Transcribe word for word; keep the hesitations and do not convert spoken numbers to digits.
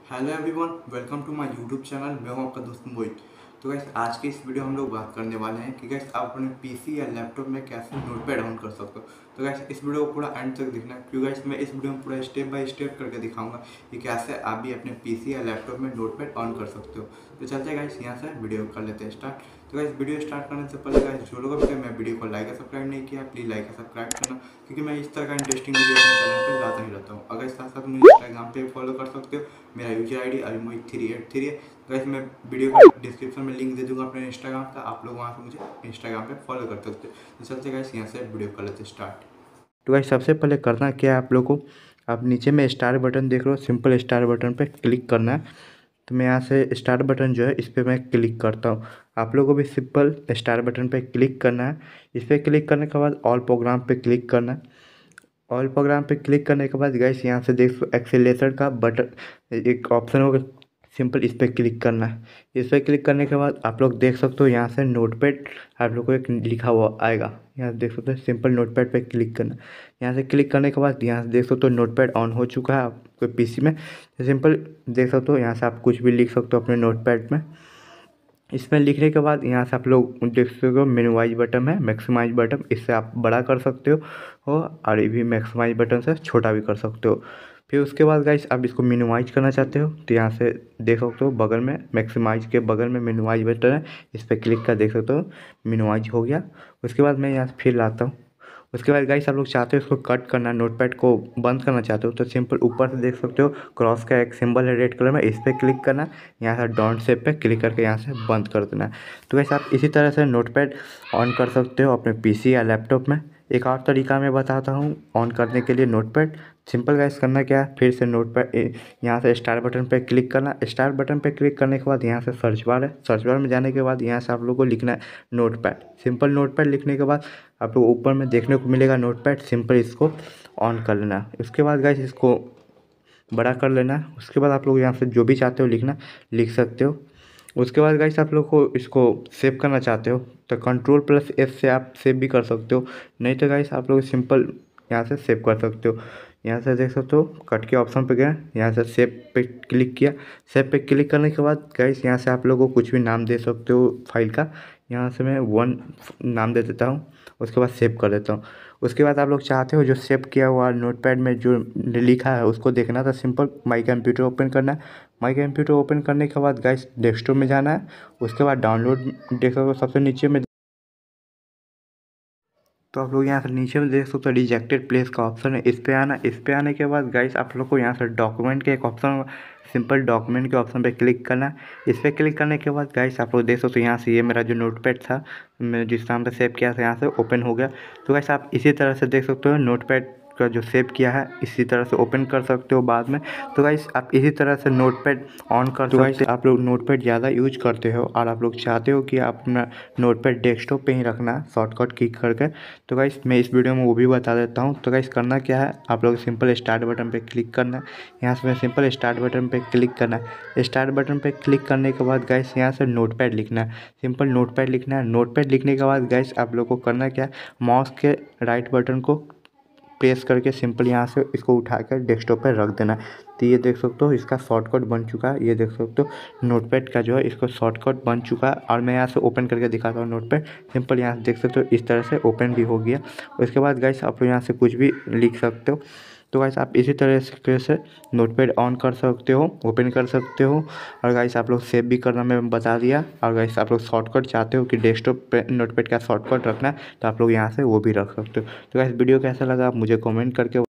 Hello everyone, welcome to my YouTube channel. मैं हूं आपका दोस्त मोहित। तो गाइस आज की इस वीडियो हम लोग बात करने वाले हैं कि गाइस आप अपने पीसी या लैपटॉप में कैसे नोटपैड ऑन कर सकते हो। तो गाइस इस वीडियो को पूरा एंड तक देखना, क्योंकि गाइस मैं इस वीडियो में पूरा स्टेप बाय स्टेप करके दिखाऊंगा कि कैसे आप भी अपने पीसी या लैपटॉप में नोटपैड ऑन कर सकते हो। तो चलते हैं गाइस यहाँ से वीडियो कर लेते हैं स्टार्ट। तो गाइस वीडियो स्टार्ट करने से पहले गाइस जो लोग अभी तक मैं वीडियो को लाइक या सब्सक्राइब नहीं किया, प्लीज़ लाइक या सब्सक्राइब करना, क्योंकि मैं इस तरह का इंटरेस्टिंग वीडियो अपने चैनल पर लाता ही रहता हूँ। अगर साथ साथ मुझे इंस्टाग्राम पे फॉलो कर सकते हो, मेरा user I D Abhimohit three eight three है। गाइस मैं वीडियो का डिस्क्रिप्शन में लिंक दे दूंगा अपने इंस्टाग्राम का, आप लोग वहाँ से मुझे इंस्टाग्राम पे फॉलो कर सकते हो। तो चलते गाइस यहाँ से वीडियो कर लेते स्टार्ट। तो गाइस सबसे पहले करना क्या है आप लोग को, आप नीचे में स्टार बटन देख रहे हो, सिंपल स्टार बटन पे क्लिक करना है। तो मैं यहाँ से स्टार बटन जो है इस पर मैं क्लिक करता हूँ। आप लोगों को भी सिंपल स्टार बटन पे क्लिक करना है। इस पर क्लिक करने के बाद ऑल प्रोग्राम पे क्लिक करना है। ऑल प्रोग्राम पे क्लिक करने के बाद गाइस यहाँ से देख एक्सेलेरेटर का बटन एक ऑप्शन होगा, सिंपल इस पर क्लिक करना है। इस पर क्लिक करने के बाद आप लोग देख सकते हो यहाँ से नोटपैड आप लोग को एक लिखा हुआ आएगा, यहाँ से देख सकते हो सिंपल नोटपैड पे क्लिक करना। यहाँ से क्लिक करने के बाद यहाँ से देख सकते हो नोटपैड ऑन हो चुका है आपके पीसी में। सिंपल देख सकते हो यहाँ से आप कुछ भी लिख सकते हो अपने नोटपैड में। इसमें लिखने के बाद यहाँ से आप लोग देख सकते हो मिनिमाइज बटन है, मैक्सिमाइज बटन, इससे आप बड़ा कर सकते हो हो और ये भी मैक्सिमाइज बटन से छोटा भी कर सकते हो। फिर उसके बाद गाइस आप इसको मिनिमाइज करना चाहते हो तो यहाँ से देख सकते हो बगल में मैक्सिमाइज के बगल में मिनिमाइज बटन है, इस पर क्लिक कर देख सकते हो मिनिमाइज हो गया। उसके बाद मैं यहाँ से फिर लाता हूँ। उसके बाद गाइस आप लोग चाहते हो इसको कट करना, नोटपैड को बंद करना चाहते हो तो सिंपल ऊपर से देख सकते हो क्रॉस का एक सिंबल है रेड कलर में, इस पर क्लिक करना, यहाँ से डॉट शेप पे क्लिक करके यहाँ से बंद कर देना। तो गाइस आप इसी तरह से नोटपैड ऑन कर सकते हो अपने पीसी या लैपटॉप में। एक और तरीका मैं बताता हूँ ऑन करने के लिए नोटपैड। सिंपल गाइस करना क्या है, फिर से नोटपैड यहाँ से स्टार बटन पे क्लिक करना। स्टार बटन पे क्लिक करने के बाद यहाँ से सर्च बार है, सर्च बार में जाने के बाद यहाँ से आप लोग को लिखना है नोटपैड। सिंपल नोटपैड लिखने के बाद आप लोग ऊपर में देखने को मिलेगा नोटपैड, सिंपल इसको ऑन कर लेना। उसके बाद गाइस इसको बड़ा कर लेना। उसके बाद आप लोग यहाँ से जो भी चाहते हो लिखना लिख सकते हो। उसके बाद गाइस आप लोग को इसको सेव करना चाहते हो तो कंट्रोल प्लस एस से आप सेव भी कर सकते हो, नहीं तो गाइस आप लोग सिंपल यहाँ से सेव कर सकते हो। यहाँ से देख सकते हो कट के ऑप्शन पे गए, यहाँ से सेव पे क्लिक किया। सेव पे क्लिक करने के बाद गाइस यहाँ से आप लोग को कुछ भी नाम दे सकते हो फाइल का। यहाँ से मैं वन नाम दे देता हूँ, उसके बाद सेव कर देता हूँ। उसके बाद आप लोग चाहते हो जो सेव किया हुआ नोटपैड में जो लिखा है उसको देखना था, सिंपल माई कंप्यूटर ओपन करना है। माई कंप्यूटर ओपन करने के बाद गाइस डेस्कटॉप में जाना है। उसके बाद डाउनलोड देख सकते हो सबसे नीचे में, तो आप लोग यहाँ से नीचे में देख सकते हो रिजेक्टेड प्लेस का ऑप्शन है, इस पे आना। इस पे आने के बाद गाइस आप लोग को यहाँ से डॉक्यूमेंट के एक ऑप्शन होगा, सिंपल डॉक्यूमेंट के ऑप्शन पे क्लिक करना। इस पर क्लिक करने के बाद गाइस आप लोग देख सकते हो यहाँ से ये मेरा जो नोटपैड था मैं जिस नाम पे सेव किया था यहाँ से ओपन हो गया। तो गाइस आप इसी तरह से देख सकते हो नोटपैड का जो सेव किया है इसी तरह से ओपन कर सकते हो बाद में। तो गाइस आप इसी तरह से नोटपैड ऑन कर सकते हो। गाइस आप लोग नोटपैड ज़्यादा यूज करते हो और आप लोग चाहते हो कि आप अपना नोटपैड डेस्कटॉप पे ही रखना शॉर्टकट क्लिक करके, तो गाइस मैं इस वीडियो में वो भी बता देता हूँ। तो गाइस करना क्या है, आप लोग सिंपल स्टार्ट बटन पे क्लिक करना है। यहाँ से मैं सिंपल स्टार्ट बटन पे क्लिक करना है। स्टार्ट बटन पे क्लिक करने के बाद गाइस यहाँ से नोटपैड लिखना है, सिंपल नोटपैड लिखना है। नोटपैड लिखने के बाद गाइस आप लोग को करना क्या है, माउस के राइट बटन को प्रेस करके सिंपल यहाँ से इसको उठा कर डेस्कटॉप पर रख देना। तो ये देख सकते हो इसका शॉर्टकट बन चुका है, ये देख सकते हो नोटपैड का जो है इसको शॉर्टकट बन चुका है। और मैं यहाँ से ओपन करके दिखाता हूँ नोटपैड, सिंपल यहाँ से देख सकते हो इस तरह से ओपन भी हो गया। उसके बाद गाइस आप लोग यहाँ से कुछ भी लिख सकते हो। तो गाइस आप इसी तरह से नोटपैड ऑन कर सकते हो, ओपन कर सकते हो। और गाइस आप लोग सेव भी करना मैं बता दिया। और गाइस आप लोग शॉर्टकट चाहते हो कि डेस्कटॉप पे नोटपैड का शॉर्टकट रखना है तो आप लोग यहाँ से वो भी रख सकते हो। तो गाइस वीडियो कैसा लगा आप मुझे कमेंट करके